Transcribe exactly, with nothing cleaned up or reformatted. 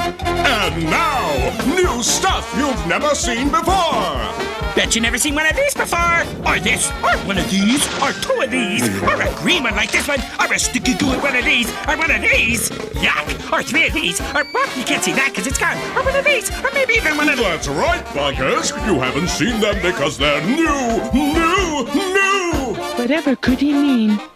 And now, new stuff you've never seen before. Bet you never seen one of these before. Or this, or one of these, or two of these, or a green one like this one, or a sticky gooey one of these, or one of these. Yuck! Or three of these, or well, you can't see that because it's gone. Or one of these, or maybe even one of these. That's right, Bonkers. You haven't seen them because they're new, new, new. Whatever could he mean?